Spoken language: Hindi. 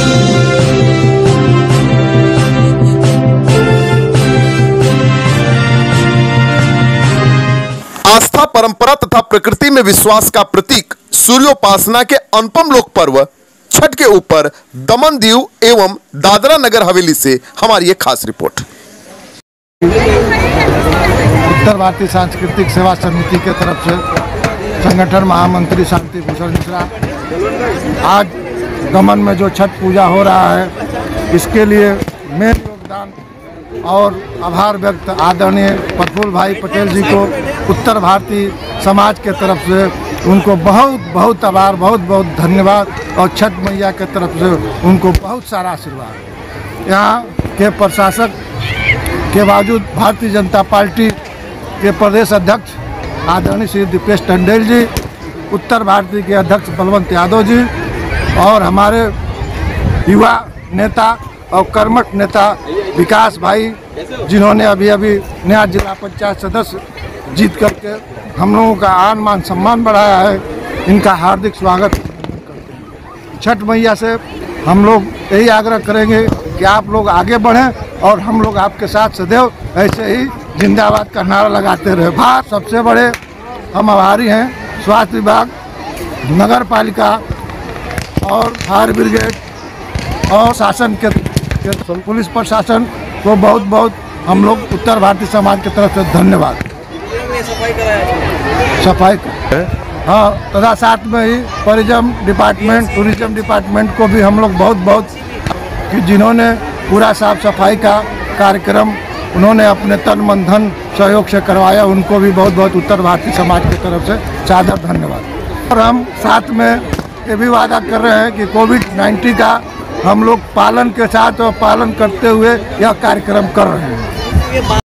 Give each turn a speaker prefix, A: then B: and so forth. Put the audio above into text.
A: आस्था, परंपरा तथा प्रकृति में विश्वास का प्रतीक सूर्योपासना के अनुपम लोक पर्व छठ के ऊपर दमन दीव एवं दादरा नगर हवेली से हमारी एक खास रिपोर्ट।
B: उत्तर भारतीय सांस्कृतिक सेवा समिति के तरफ से संगठन महामंत्री शांति भूषण मिश्रा, आज दमन में जो छठ पूजा हो रहा है इसके लिए मेन योगदान और आभार व्यक्त आदरणीय प्रफुल्ल भाई पटेल जी को उत्तर भारतीय समाज के तरफ से उनको बहुत बहुत आभार, बहुत बहुत धन्यवाद और छठ मैया के तरफ से उनको बहुत सारा आशीर्वाद। यहाँ के प्रशासक के बावजूद भारतीय जनता पार्टी के प्रदेश अध्यक्ष आदरणीय श्री दीपेश टंडेल जी, उत्तर भारतीय के अध्यक्ष बलवंत यादव जी और हमारे युवा नेता और कर्मठ नेता विकास भाई, जिन्होंने अभी अभी नया जिला पंचायत सदस्य जीत करके हम लोगों का आन मान सम्मान बढ़ाया है, इनका हार्दिक स्वागत। छठ मैया से हम लोग यही आग्रह करेंगे कि आप लोग आगे बढ़ें और हम लोग आपके साथ सदैव ऐसे ही जिंदाबाद का नारा लगाते रहे। भारत सबसे बड़े हम आभारी हैं स्वास्थ्य विभाग, नगर पालिका और फायर ब्रिगेड और शासन के पुलिस प्रशासन को बहुत बहुत हम लोग उत्तर भारतीय समाज की तरफ से धन्यवाद। सफाई हाँ, तथा साथ में ही टूरिज्म डिपार्टमेंट को भी हम लोग बहुत बहुत कि जिन्होंने पूरा साफ सफाई का कार्यक्रम उन्होंने अपने तन मन धन सहयोग से करवाया, उनको भी बहुत बहुत उत्तर भारतीय समाज की तरफ से सादर धन्यवाद। और हम साथ में ये भी वादा कर रहे हैं कि कोविड-19 का हम लोग पालन के साथ और पालन करते हुए यह कार्यक्रम कर रहे हैं।